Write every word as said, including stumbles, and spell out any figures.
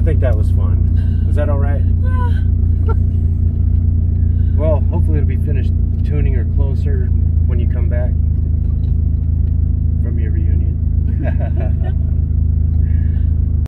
think that was fun. Was that all right? Yeah. Well, hopefully it'll be finished tuning her closer when you come back from your reunion.